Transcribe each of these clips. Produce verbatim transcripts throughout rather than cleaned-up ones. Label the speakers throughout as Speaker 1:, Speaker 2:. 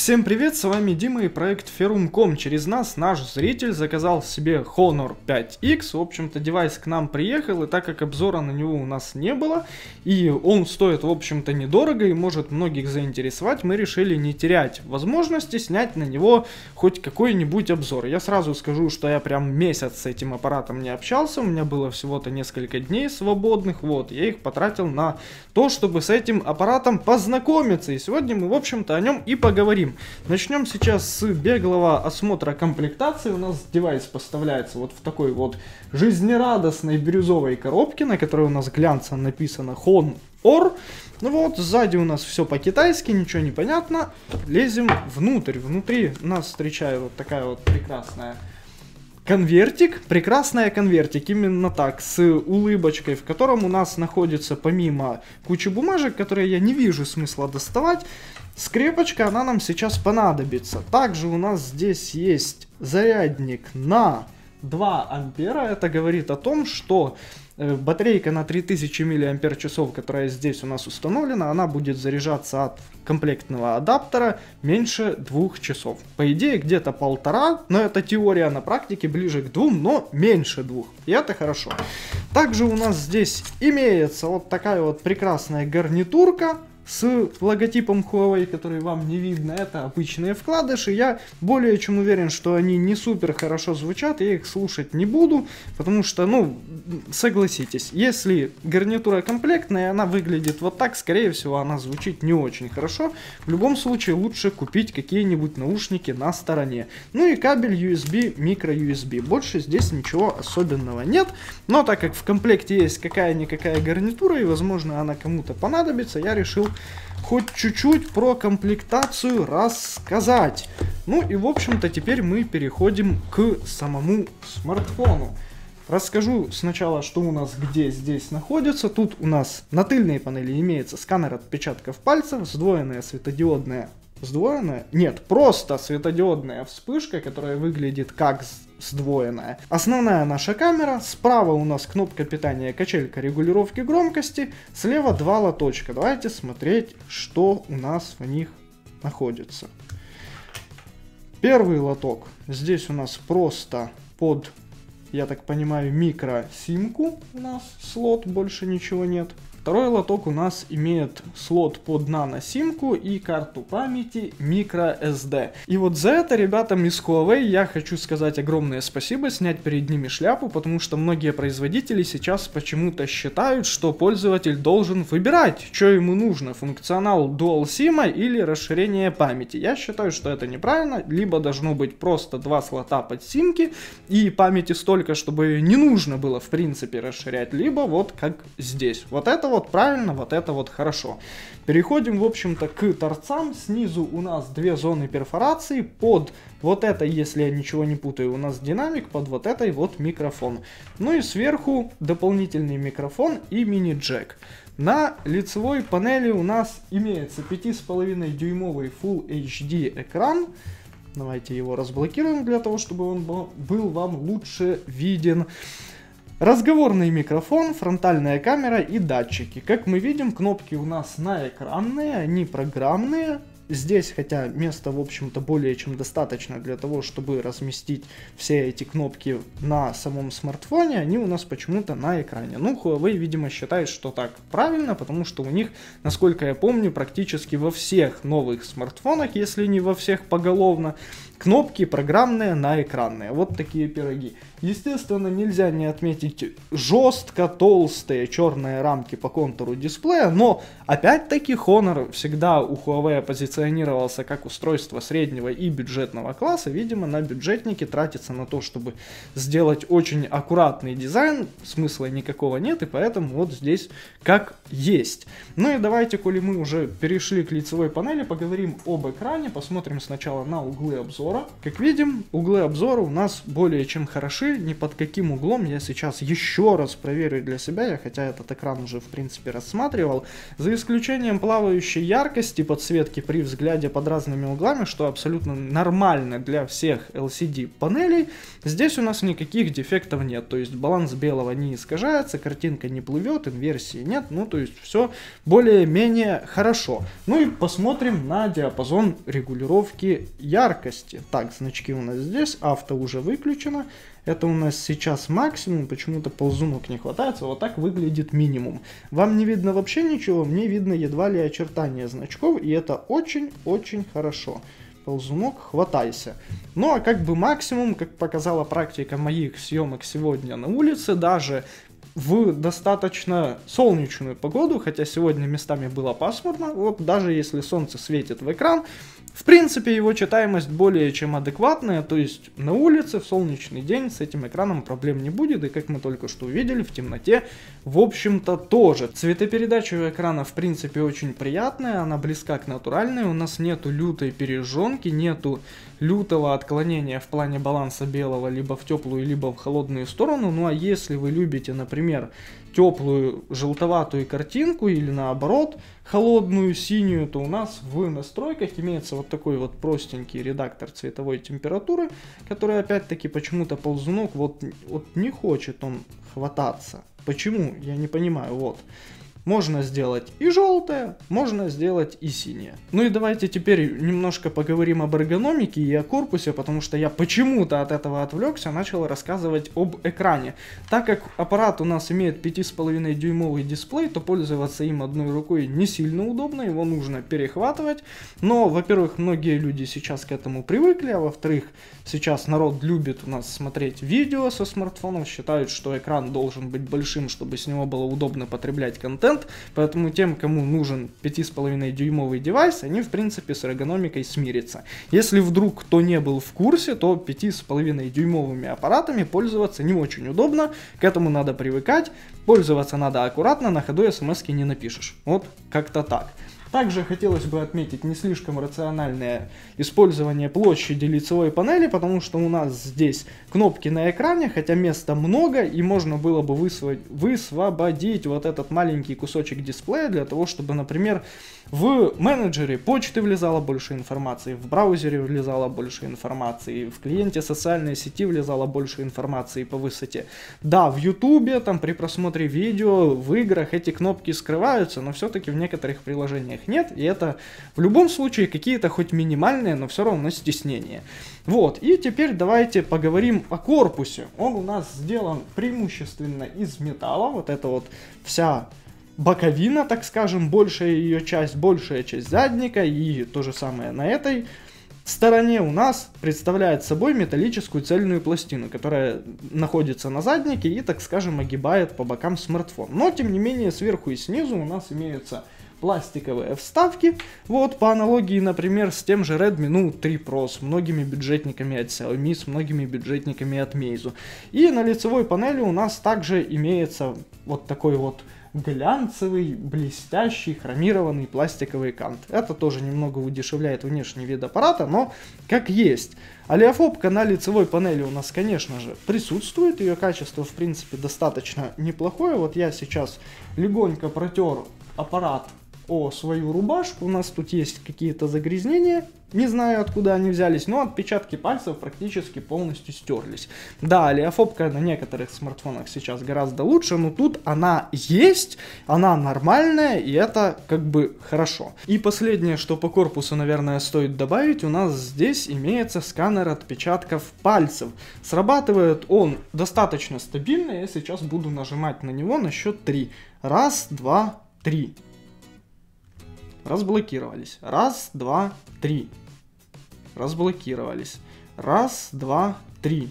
Speaker 1: Всем привет, с вами Дима и проект Ferrum точка ком. Через нас наш зритель заказал себе Honor пять икс. В общем-то, девайс к нам приехал, и так как обзора на него у нас не было, и он стоит, в общем-то, недорого и может многих заинтересовать, мы решили не терять возможности снять на него хоть какой-нибудь обзор. Я сразу скажу, что я прям месяц с этим аппаратом не общался, у меня было всего-то несколько дней свободных, вот, я их потратил на то, чтобы с этим аппаратом познакомиться, и сегодня мы, в общем-то, о нем и поговорим. Начнем сейчас с беглого осмотра комплектации. У нас девайс поставляется вот в такой вот жизнерадостной бирюзовой коробке, на которой у нас глянцем написано Honor. Ну вот, сзади у нас все по-китайски, ничего не понятно. Лезем внутрь. Внутри нас встречает вот такая вот прекрасная конвертик, прекрасная конвертик, именно так, с улыбочкой, в котором у нас находится, помимо кучи бумажек, которые я не вижу смысла доставать, скрепочка, она нам сейчас понадобится. Также у нас здесь есть зарядник на два ампера, это говорит о том, что батарейка на три тысячи миллиампер-часов, которая здесь у нас установлена, она будет заряжаться от комплектного адаптера меньше двух часов. По идее, где-то полтора, но это теория, на практике ближе к двум, но меньше двух. И это хорошо. Также у нас здесь имеется вот такая вот прекрасная гарнитурка с логотипом Huawei, который вам не видно. Это обычные вкладыши. Я более чем уверен, что они не супер хорошо звучат. Я их слушать не буду, потому что, ну, согласитесь, если гарнитура комплектная, она выглядит вот так, скорее всего, она звучит не очень хорошо. В любом случае, лучше купить какие-нибудь наушники на стороне. Ну и кабель ю эс би, микро-ю эс би. Больше здесь ничего особенного нет. Но так как в комплекте есть какая-никакая гарнитура, и, возможно, она кому-то понадобится, я решил хоть чуть-чуть про комплектацию рассказать. Ну и в общем-то теперь мы переходим к самому смартфону. Расскажу сначала, что у нас где здесь находится. Тут у нас на тыльной панели имеется сканер отпечатков пальцев, сдвоенная светодиодная... Сдвоенная? Нет, просто светодиодная вспышка, которая выглядит как сдвоенная. Основная наша камера. Справа у нас кнопка питания, качелька регулировки громкости. Слева два лоточка. Давайте смотреть, что у нас в них находится. Первый лоток. Здесь у нас просто под, я так понимаю, микро-симку у нас слот, больше ничего нет. Второй лоток у нас имеет слот под нано-симку и карту памяти microSD. И вот за это ребятам из Huawei я хочу сказать огромное спасибо, снять перед ними шляпу, потому что многие производители сейчас почему-то считают, что пользователь должен выбирать, что ему нужно, функционал Dual SIM или расширение памяти. Я считаю, что это неправильно, либо должно быть просто два слота под симки и памяти столько, чтобы не нужно было в принципе расширять, либо вот как здесь. Вот это вот правильно, вот это вот хорошо. Переходим, в общем-то, к торцам. Снизу у нас две зоны перфорации. Под вот это, если я ничего не путаю, у нас динамик, под вот этой вот микрофон. Ну и сверху дополнительный микрофон и мини-джек. На лицевой панели у нас имеется пять и пять дюймовый Full эйч ди экран. Давайте его разблокируем для того, чтобы он был вам лучше виден. Разговорный микрофон, фронтальная камера и датчики. Как мы видим, кнопки у нас наэкранные, они программные. Здесь, хотя места, в общем-то, более чем достаточно для того, чтобы разместить все эти кнопки на самом смартфоне, они у нас почему-то на экране. Ну, Huawei, видимо, считает, что так правильно, потому что у них, насколько я помню, практически во всех новых смартфонах, если не во всех поголовно, кнопки программные на экранные. Вот такие пироги. Естественно, нельзя не отметить жестко толстые черные рамки по контуру дисплея, но опять-таки Honor всегда у Huawei позиционировался как устройство среднего и бюджетного класса. Видимо, на бюджетнике тратится на то, чтобы сделать очень аккуратный дизайн, смысла никакого нет, и поэтому вот здесь как есть. Ну и давайте, коли мы уже перешли к лицевой панели, поговорим об экране, посмотрим сначала на углы обзора. Как видим, углы обзора у нас более чем хороши, ни под каким углом я сейчас еще раз проверю для себя, я хотя этот экран уже в принципе рассматривал, за исключением плавающей яркости подсветки при X, глядя под разными углами, что абсолютно нормально для всех эл си ди панелей, здесь у нас никаких дефектов нет. То есть баланс белого не искажается, картинка не плывет, инверсии нет. Ну, то есть все более-менее хорошо. Ну и посмотрим на диапазон регулировки яркости. Так, значки у нас здесь, авто уже выключено. Это у нас сейчас максимум, почему-то ползунок не хватает, вот так выглядит минимум. Вам не видно вообще ничего, мне видно едва ли очертания значков, и это очень-очень хорошо. Ползунок, хватайся. Ну а как бы максимум, как показала практика моих съемок сегодня на улице, даже в достаточно солнечную погоду, хотя сегодня местами было пасмурно, вот даже если солнце светит в экран, в принципе его читаемость более чем адекватная, то есть на улице в солнечный день с этим экраном проблем не будет, и как мы только что увидели, в темноте в общем-то тоже. Цветопередача у экрана в принципе очень приятная, она близка к натуральной, у нас нету лютой пережженки, нету лютого отклонения в плане баланса белого либо в теплую, либо в холодную сторону. Ну а если вы любите, например, теплую желтоватую картинку или наоборот холодную синюю, то у нас в настройках имеется вот такой вот простенький редактор цветовой температуры, который опять-таки почему-то ползунок вот, вот не хочет он хвататься. Почему? Я не понимаю. Вот. Можно сделать и желтое, можно сделать и синее. Ну и давайте теперь немножко поговорим об эргономике и о корпусе, потому что я почему-то от этого отвлекся, начал рассказывать об экране. Так как аппарат у нас имеет пять с половиной дюймовый дисплей, то пользоваться им одной рукой не сильно удобно, его нужно перехватывать. Но, во-первых, многие люди сейчас к этому привыкли, а во-вторых, сейчас народ любит у нас смотреть видео со смартфонов, считают, что экран должен быть большим, чтобы с него было удобно потреблять контент. Поэтому тем, кому нужен пять с половиной дюймовый девайс, они в принципе с эргономикой смирятся. Если вдруг кто не был в курсе, то пять с половиной дюймовыми аппаратами пользоваться не очень удобно, к этому надо привыкать, пользоваться надо аккуратно, на ходу смс-ки не напишешь. Вот как-то так. Также хотелось бы отметить не слишком рациональное использование площади лицевой панели, потому что у нас здесь кнопки на экране, хотя места много, и можно было бы высвободить вот этот маленький кусочек дисплея для того, чтобы, например, в менеджере почты влезало больше информации, в браузере влезало больше информации, в клиенте социальной сети влезало больше информации по высоте. Да, в ютубе, там при просмотре видео, в играх эти кнопки скрываются, но все-таки в некоторых приложениях нет, и это в любом случае какие-то хоть минимальные, но все равно стеснения. Вот, и теперь давайте поговорим о корпусе. Он у нас сделан преимущественно из металла, вот это вот вся боковина, так скажем, большая ее часть, большая часть задника, и то же самое на этой стороне у нас представляет собой металлическую цельную пластину, которая находится на заднике и, так скажем, огибает по бокам смартфон. Но, тем не менее, сверху и снизу у нас имеются пластиковые вставки, вот, по аналогии, например, с тем же Redmi Note три Pro, с многими бюджетниками от Xiaomi, с многими бюджетниками от Meizu. И на лицевой панели у нас также имеется вот такой вот глянцевый, блестящий, хромированный пластиковый кант. Это тоже немного удешевляет внешний вид аппарата, но как есть. Олеофобка на лицевой панели у нас, конечно же, присутствует. Ее качество, в принципе, достаточно неплохое. Вот я сейчас легонько протер аппарат о свою рубашку. У нас тут есть какие-то загрязнения. Не знаю, откуда они взялись, но отпечатки пальцев практически полностью стерлись. Да, олеофобка на некоторых смартфонах сейчас гораздо лучше, но тут она есть, она нормальная, и это как бы хорошо. И последнее, что по корпусу, наверное, стоит добавить, у нас здесь имеется сканер отпечатков пальцев. Срабатывает он достаточно стабильно, я сейчас буду нажимать на него на счет три. Раз, два, три. Разблокировались. Раз, два, три. Разблокировались. Раз, два, три.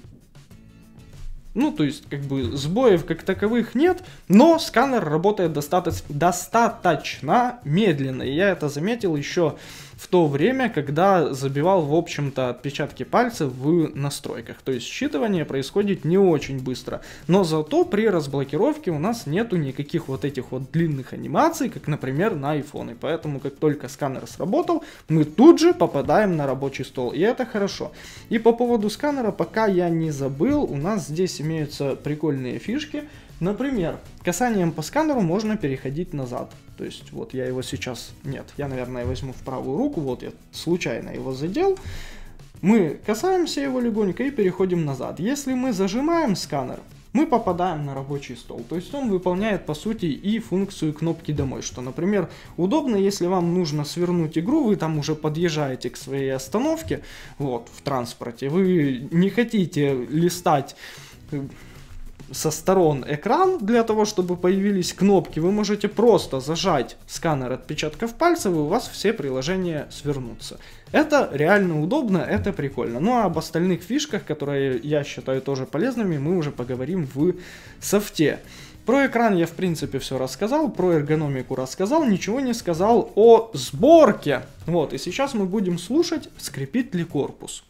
Speaker 1: Ну, то есть, как бы, сбоев как таковых нет, но сканер работает достаточно, достаточно медленно. И я это заметил еще в то время, когда забивал, в общем-то, отпечатки пальцев в настройках. То есть, считывание происходит не очень быстро. Но зато при разблокировке у нас нету никаких вот этих вот длинных анимаций, как, например, на iPhone. И поэтому, как только сканер сработал, мы тут же попадаем на рабочий стол. И это хорошо. И по поводу сканера, пока я не забыл, у нас здесь имеются прикольные фишки. Например, касанием по сканеру можно переходить назад. То есть вот я его сейчас... Нет, я, наверное, возьму в правую руку. Вот я случайно его задел. Мы касаемся его легонько и переходим назад. Если мы зажимаем сканер, мы попадаем на рабочий стол. То есть он выполняет, по сути, и функцию кнопки «Домой». Что, например, удобно, если вам нужно свернуть игру, вы там уже подъезжаете к своей остановке, вот, в транспорте. Вы не хотите листать со сторон экран для того, чтобы появились кнопки. Вы можете просто зажать сканер отпечатков пальцев, и у вас все приложения свернутся. Это реально удобно, это прикольно. Ну а об остальных фишках, которые я считаю тоже полезными, мы уже поговорим в софте. Про экран я в принципе все рассказал, про эргономику рассказал, ничего не сказал о сборке. Вот, и сейчас мы будем слушать, скрипит ли корпус.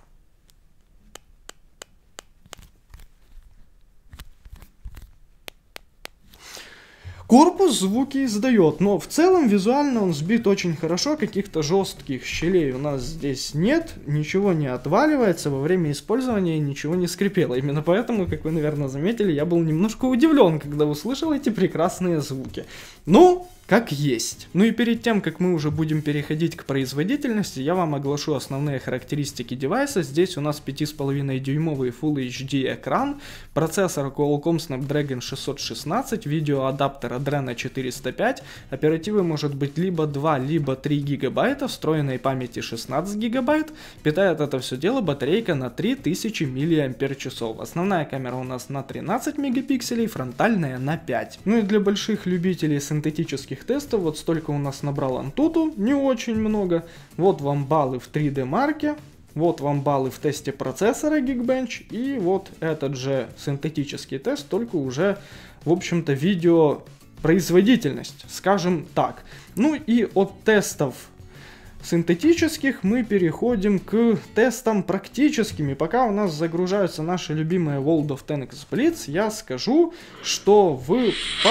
Speaker 1: Корпус звуки издает, но в целом визуально он сбит очень хорошо, каких-то жестких щелей у нас здесь нет, ничего не отваливается, во время использования ничего не скрипело. Именно поэтому, как вы, наверное, заметили, я был немножко удивлен, когда услышал эти прекрасные звуки. Ну, как есть. Ну и перед тем, как мы уже будем переходить к производительности, я вам оглашу основные характеристики девайса. Здесь у нас пять и пять дюймовый Full эйч ди экран, процессор Qualcomm Snapdragon шестьсот шестнадцать, видеоадаптер Adreno четыреста пять, оперативы может быть либо два, либо три гигабайта, встроенной памяти шестнадцать гигабайт, питает это все дело батарейка на три тысячи миллиампер-часов. Основная камера у нас на тринадцать мегапикселей, фронтальная на пять. Ну и для больших любителей синтетических тестов, вот столько у нас набрал Antutu, не очень много. Вот вам баллы в три дэ марке, вот вам баллы в тесте процессора Geekbench, и вот этот же синтетический тест, только уже, в общем-то, видеопроизводительность, скажем так. Ну и от тестов синтетических мы переходим к тестам практическими. Пока у нас загружаются наши любимые World of Tanks Blitz, я скажу, что в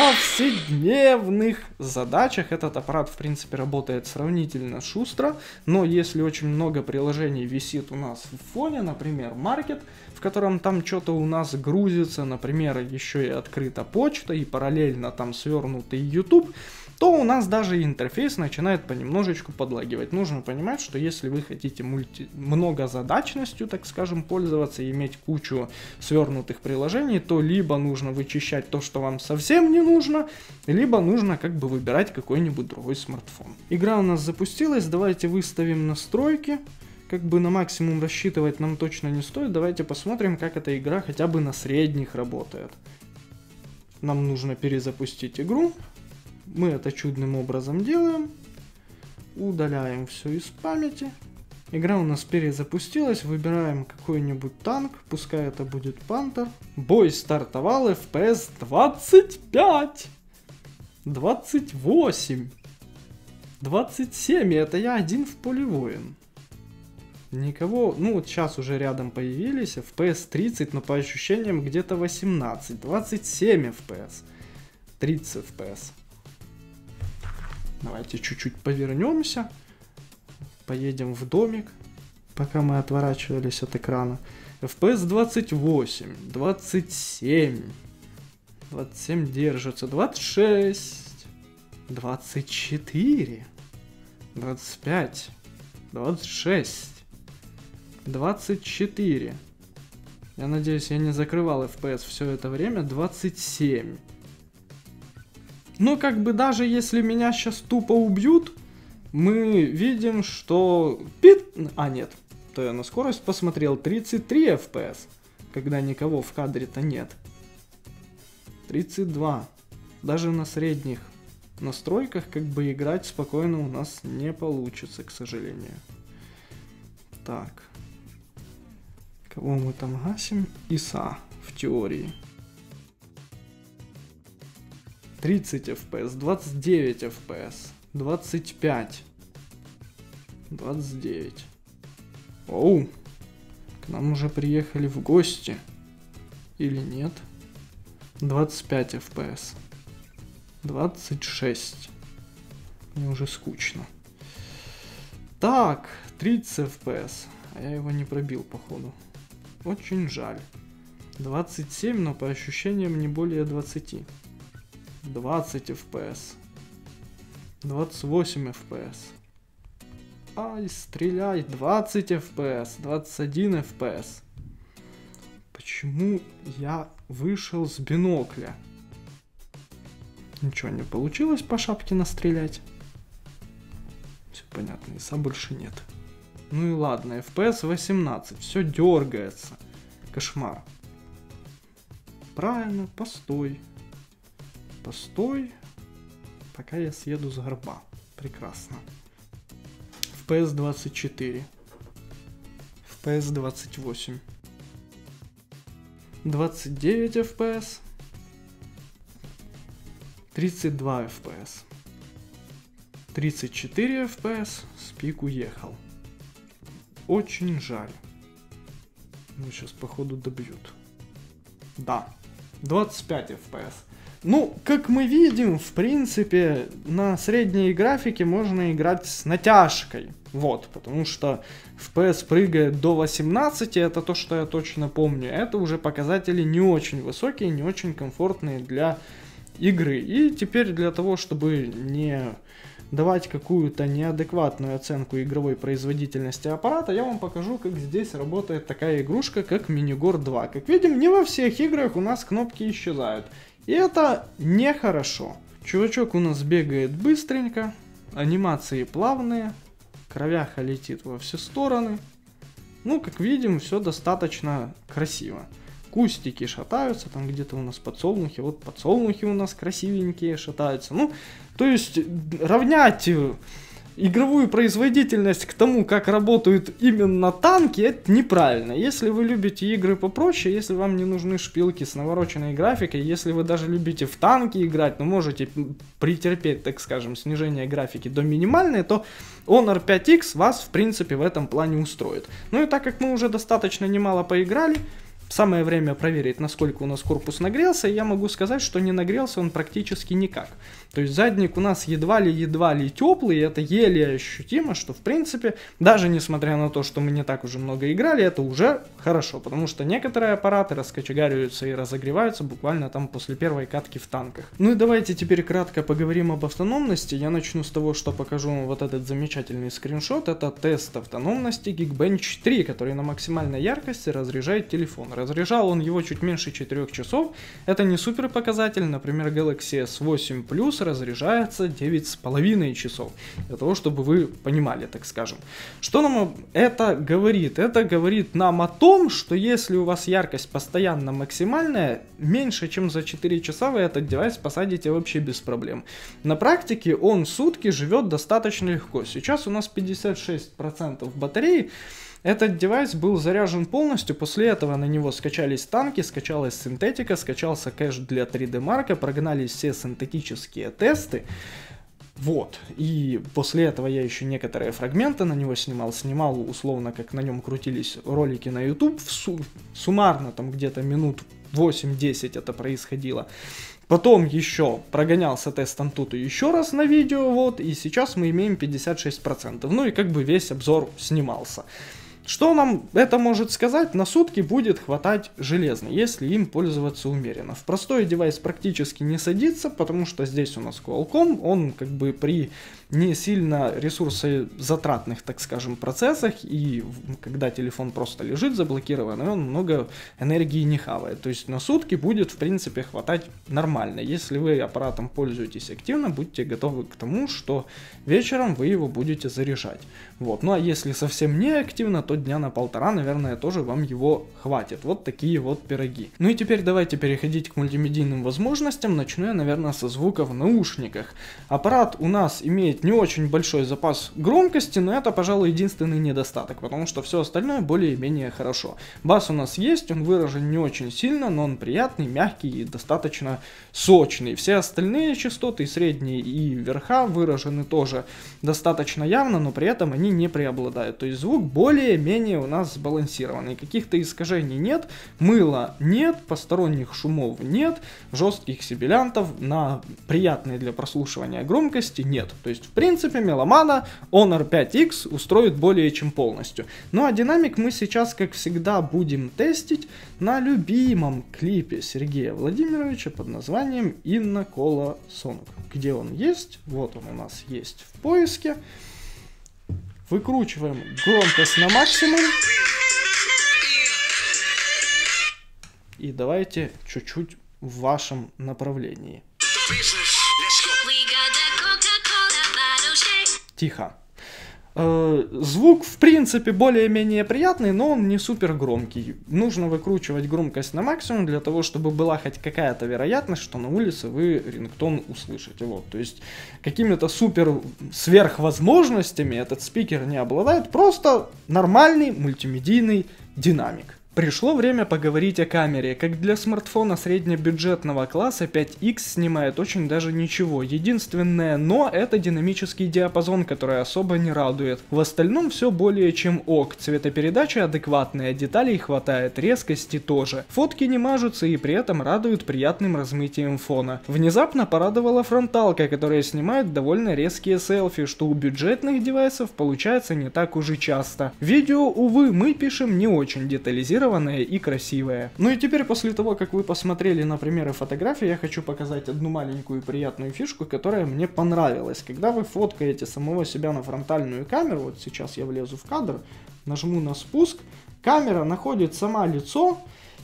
Speaker 1: повседневных задачах этот аппарат, в принципе, работает сравнительно шустро, но если очень много приложений висит у нас в фоне, например, Market, в котором там что-то у нас грузится, например, еще и открыта почта, и параллельно там свернутый YouTube, то у нас даже интерфейс начинает понемножечку подлагивать. Нужно понимать, что если вы хотите мульти... многозадачностью, так скажем, пользоваться и иметь кучу свернутых приложений, то либо нужно вычищать то, что вам совсем не нужно, либо нужно как бы выбирать какой-нибудь другой смартфон. Игра у нас запустилась, давайте выставим настройки. Как бы на максимум рассчитывать нам точно не стоит. Давайте посмотрим, как эта игра хотя бы на средних работает. Нам нужно перезапустить игру. Мы это чудным образом делаем. Удаляем все из памяти. Игра у нас перезапустилась. Выбираем какой-нибудь танк. Пускай это будет Пантер. Бой стартовал. эф пи эс двадцать пять. двадцать восемь. двадцать семь. И это я один в поле воин. Никого. Ну вот сейчас уже рядом появились. эф пи эс тридцать, но по ощущениям где-то восемнадцать. двадцать семь эф пи эс. тридцать эф пи эс. Давайте чуть-чуть повернемся, поедем в домик, пока мы отворачивались от экрана. эф пи эс двадцать восемь, двадцать семь, двадцать семь держится, двадцать шесть, двадцать четыре, двадцать пять, двадцать шесть, двадцать четыре. Я надеюсь, я не закрывал эф пи эс все это время. двадцать семь. Ну, как бы даже если меня сейчас тупо убьют, мы видим, что... Пит... А, нет, то я на скорость посмотрел. тридцать три эф пи эс, когда никого в кадре-то нет. тридцать два. Даже на средних настройках как бы играть спокойно у нас не получится, к сожалению. Так. Кого мы там гасим? ИСа, в теории. тридцать эф пи эс, двадцать девять эф пи эс, двадцать пять, двадцать девять. Оу, к нам уже приехали в гости. Или нет? двадцать пять эф пи эс, двадцать шесть. Мне уже скучно. Так, тридцать эф пи эс. А я его не пробил, походу. Очень жаль. двадцать семь, но по ощущениям не более двадцати. двадцать эф пи эс. двадцать восемь эф пи эс. Ай, стреляй, двадцать эф пи эс, двадцать один эф пи эс. Почему я вышел с бинокля? Ничего не получилось по шапке настрелять. Все понятно, иса больше нет. Ну и ладно, эф пи эс восемнадцать, все дергается. Кошмар. Правильно, постой. Постой, пока я съеду с горба. Прекрасно. эф пи эс двадцать четыре. эф пи эс двадцать восемь. двадцать девять эф пи эс. тридцать два эф пи эс. тридцать четыре эф пи эс. Спик уехал. Очень жаль. Ну, сейчас походу добьют. Да. двадцать пять эф пи эс. Ну, как мы видим, в принципе, на средней графике можно играть с натяжкой. Вот, потому что эф пи эс прыгает до восемнадцати, это то, что я точно помню. Это уже показатели не очень высокие, не очень комфортные для игры. И теперь для того, чтобы не давать какую-то неадекватную оценку игровой производительности аппарата, я вам покажу, как здесь работает такая игрушка, как Minigore два. Как видим, не во всех играх у нас кнопки исчезают. И это нехорошо. Чувачок у нас бегает быстренько, анимации плавные, кровяха летит во все стороны. Ну, как видим, все достаточно красиво. Кустики шатаются, там где-то у нас подсолнухи, вот подсолнухи у нас красивенькие шатаются. Ну, то есть равнять игровую производительность к тому, как работают именно танки, это неправильно. Если вы любите игры попроще, если вам не нужны шпилки с навороченной графикой, если вы даже любите в танки играть, но можете претерпеть, так скажем, снижение графики до минимальной, то Honor пять икс вас, в принципе, в этом плане устроит. Ну и так как мы уже достаточно немало поиграли, самое время проверить, насколько у нас корпус нагрелся, и я могу сказать, что не нагрелся он практически никак. То есть задник у нас едва ли едва ли теплый, это еле ощутимо, что в принципе, даже несмотря на то, что мы не так уже много играли, это уже хорошо, потому что некоторые аппараты раскочегариваются и разогреваются буквально там после первой катки в танках. Ну и давайте теперь кратко поговорим об автономности. Я начну с того, что покажу вам вот этот замечательный скриншот. Это тест автономности Geekbench три, который на максимальной яркости разряжает телефон. Разряжал он его чуть меньше четырёх часов. Это не супер показатель. Например, Galaxy эс восемь плюс разряжается девять с половиной часов. Для того, чтобы вы понимали, так скажем. Что нам это говорит? Это говорит нам о том, что если у вас яркость постоянно максимальная, меньше чем за четыре часа вы этот девайс посадите вообще без проблем. На практике он сутки живет достаточно легко. Сейчас у нас пятьдесят шесть процентов батареи. Этот девайс был заряжен полностью, после этого на него скачались танки, скачалась синтетика, скачался кэш для три дэ марка, прогнались все синтетические тесты. Вот, и после этого я еще некоторые фрагменты на него снимал, снимал условно, как на нем крутились ролики на YouTube, су суммарно там где-то минут восемь-десять это происходило. Потом еще прогонялся тест Antutu еще раз на видео, вот, и сейчас мы имеем пятьдесят шесть процентов, ну и как бы весь обзор снимался. Что нам это может сказать? На сутки будет хватать железно, если им пользоваться умеренно. В простой девайс практически не садится, потому что здесь у нас Qualcomm, он как бы при не сильно ресурсозатратных, так скажем, процессах, и когда телефон просто лежит заблокированный, он много энергии не хавает. То есть на сутки будет, в принципе, хватать нормально. Если вы аппаратом пользуетесь активно, будьте готовы к тому, что вечером вы его будете заряжать. Вот. Ну а если совсем не активно, то дня на полтора, наверное, тоже вам его хватит. Вот такие вот пироги. Ну и теперь давайте переходить к мультимедийным возможностям. Начну я, наверное, со звука в наушниках. Аппарат у нас имеет не очень большой запас громкости, но это, пожалуй, единственный недостаток, потому что все остальное более-менее хорошо. Бас у нас есть, он выражен не очень сильно, но он приятный, мягкий и достаточно сочный. Все остальные частоты, средние и верха, выражены тоже достаточно явно, но при этом они не преобладают. То есть звук более-менее у нас сбалансированный. Каких-то искажений нет, мыла нет, посторонних шумов нет, жестких сибилянтов на приятной для прослушивания громкости нет. То есть в принципе, меломана Honor пять икс устроит более чем полностью. Ну а динамик мы сейчас, как всегда, будем тестить на любимом клипе Сергея Владимировича под названием Inna Kola Song. Где он есть? Вот он у нас есть в поиске. Выкручиваем громкость на максимум. И давайте чуть-чуть в вашем направлении. Тихо. Э, звук, в принципе, более-менее приятный, но он не супер громкий. Нужно выкручивать громкость на максимум для того, чтобы была хоть какая-то вероятность, что на улице вы рингтон услышите. Вот. То есть какими-то супер сверхвозможностями этот спикер не обладает, просто нормальный мультимедийный динамик. Пришло время поговорить о камере. Как для смартфона среднебюджетного класса, пять икс снимает очень даже ничего. Единственное но это динамический диапазон, который особо не радует. В остальном все более чем ок. Цветопередача адекватная, деталей хватает, резкости тоже. Фотки не мажутся и при этом радуют приятным размытием фона. Внезапно порадовала фронталка, которая снимает довольно резкие селфи, что у бюджетных девайсов получается не так уж и часто. Видео, увы, мы пишем не очень детализированно и красивая. Ну и теперь, после того, как вы посмотрели на примеры фотографий, я хочу показать одну маленькую приятную фишку, которая мне понравилась. Когда вы фоткаете самого себя на фронтальную камеру, вот сейчас я влезу в кадр, нажму на спуск, камера находит сама лицо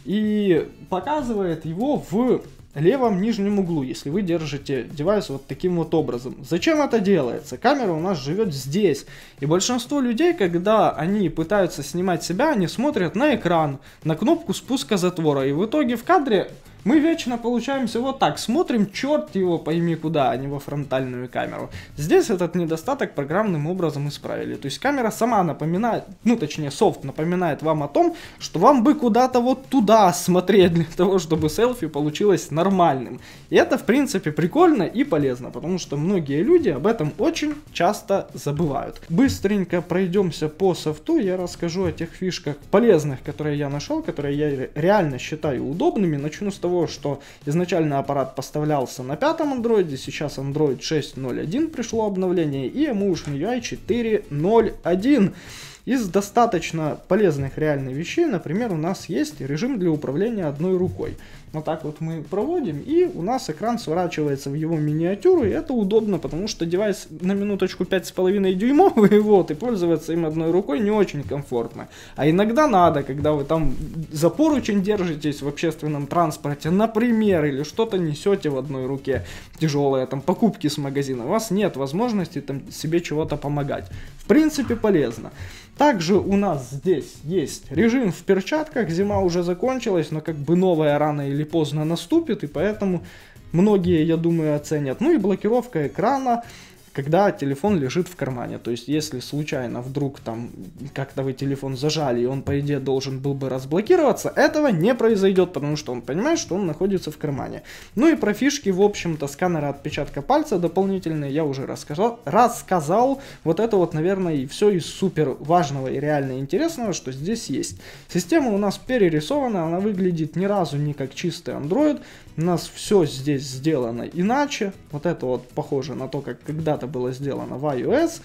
Speaker 1: и показывает его в левом нижнем углу, если вы держите девайс вот таким вот образом. Зачем это делается? Камера у нас живет здесь. И большинство людей, когда они пытаются снимать себя, они смотрят на экран, на кнопку спуска затвора. И в итоге в кадре мы вечно получаемся вот так. Смотрим, черт его пойми куда, а не во фронтальную камеру. Здесь этот недостаток программным образом исправили. То есть камера сама напоминает, ну точнее софт напоминает вам о том, что вам бы куда-то вот туда смотреть для того, чтобы селфи получилось нормальным. И это в принципе прикольно и полезно, потому что многие люди об этом очень часто забывают. Быстренько пройдемся по софту, я расскажу о тех фишках полезных, которые я нашел, которые я реально считаю удобными. Начну с того, что изначально аппарат поставлялся на пятом андроиде, сейчас Android шесть ноль один пришло обновление и Emotion ю ай четыре ноль один. Из достаточно полезных реально вещей, например, у нас есть режим для управления одной рукой. Вот так вот мы проводим, и у нас экран сворачивается в его миниатюру, и это удобно, потому что девайс на минуточку пять с половиной дюймовый, вот, и пользоваться им одной рукой не очень комфортно. А иногда надо, когда вы там за поручень держитесь в общественном транспорте, например, или что-то несете в одной руке тяжелое, там, покупки с магазина, у вас нет возможности там себе чего-то помогать. В принципе, полезно. Также у нас здесь есть режим в перчатках, зима уже закончилась, но как бы новая рано или поздно наступит, и поэтому многие, я думаю, оценят. Ну и блокировка экрана, когда телефон лежит в кармане. То есть, если случайно вдруг там как-то вы телефон зажали, и он, по идее, должен был бы разблокироваться, этого не произойдет, потому что он понимает, что он находится в кармане. Ну и про фишки, в общем-то, сканера отпечатка пальца дополнительные я уже рассказал. рассказал. Вот это вот, наверное, и все из супер важного и реально интересного, что здесь есть. Система у нас перерисована, она выглядит ни разу не как чистый Android. У нас все здесь сделано иначе. Вот это вот похоже на то, как когда-то было сделано в iOS.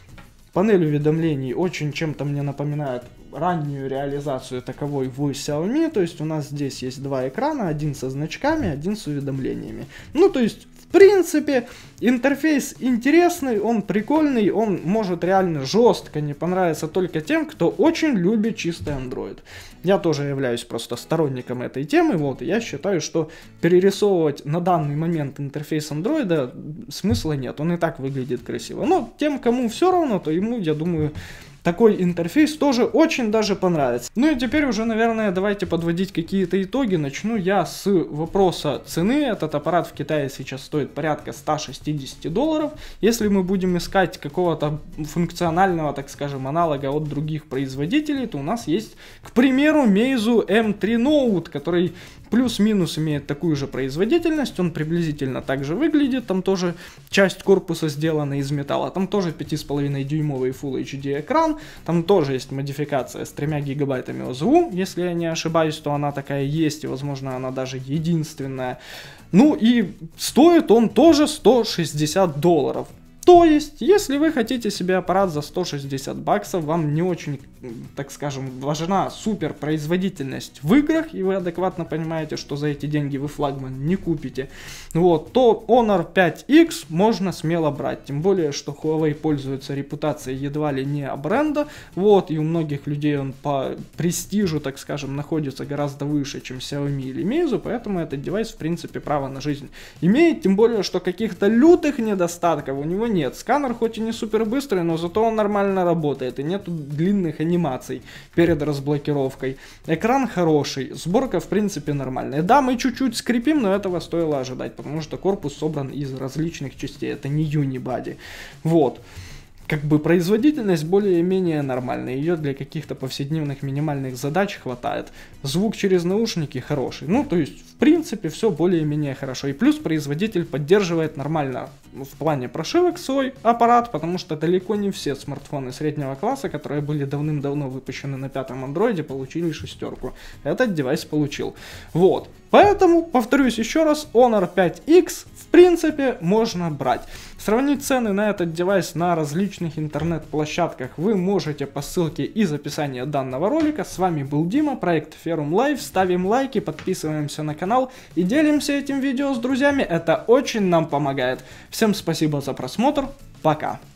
Speaker 1: Панель уведомлений очень чем-то мне напоминает раннюю реализацию таковой в Xiaomi. То есть у нас здесь есть два экрана, один со значками, один с уведомлениями. Ну, то есть, в принципе, интерфейс интересный, он прикольный, он может реально жестко не понравиться только тем, кто очень любит чистый Android. Я тоже являюсь просто сторонником этой темы, вот, и я считаю, что перерисовывать на данный момент интерфейс Android смысла нет, он и так выглядит красиво. Но тем, кому все равно, то ему, я думаю, такой интерфейс тоже очень даже понравится. Ну и теперь уже, наверное, давайте подводить какие-то итоги. Начну я с вопроса цены. Этот аппарат в Китае сейчас стоит порядка ста шестидесяти долларов. Если мы будем искать какого-то функционального, так скажем, аналога от других производителей, то у нас есть, к примеру, Meizu эм три Note, который плюс-минус имеет такую же производительность, он приблизительно так же выглядит, там тоже часть корпуса сделана из металла, там тоже пять с половиной дюймовый Full эйч ди экран, там тоже есть модификация с тремя гигабайтами о зэ у, если я не ошибаюсь, то она такая есть, и возможно она даже единственная. Ну и стоит он тоже сто шестьдесят долларов. То есть, если вы хотите себе аппарат за сто шестьдесят баксов, вам не очень, так скажем, важна супер производительность в играх, и вы адекватно понимаете, что за эти деньги вы флагман не купите, вот, то Honor пять икс можно смело брать. Тем более, что Huawei пользуется репутацией едва ли не бренда, вот, и у многих людей он по престижу, так скажем, находится гораздо выше, чем Xiaomi или Meizu, поэтому этот девайс, в принципе, право на жизнь имеет, тем более, что каких-то лютых недостатков у него нет. Сканер хоть и не супер быстрый, но зато он нормально работает, и нету длинных анимаций перед разблокировкой. Экран хороший, сборка, в принципе, нормальная. Да, мы чуть-чуть скрипим, но этого стоило ожидать, потому что корпус собран из различных частей, это не Unibody. Вот. Как бы производительность более-менее нормальная, ее для каких-то повседневных минимальных задач хватает. Звук через наушники хороший, ну то есть в принципе все более-менее хорошо. И плюс производитель поддерживает нормально в плане прошивок свой аппарат, потому что далеко не все смартфоны среднего класса, которые были давным-давно выпущены на пятом андроиде, получили шестерку. Этот девайс получил. Вот. Поэтому, повторюсь еще раз, Honor пять икс в принципе можно брать. Сравнить цены на этот девайс на различных интернет-площадках вы можете по ссылке из описания данного ролика. С вами был Дима, проект Ferrum Live. Ставим лайки, подписываемся на канал и делимся этим видео с друзьями. Это очень нам помогает. Всем спасибо за просмотр. Пока.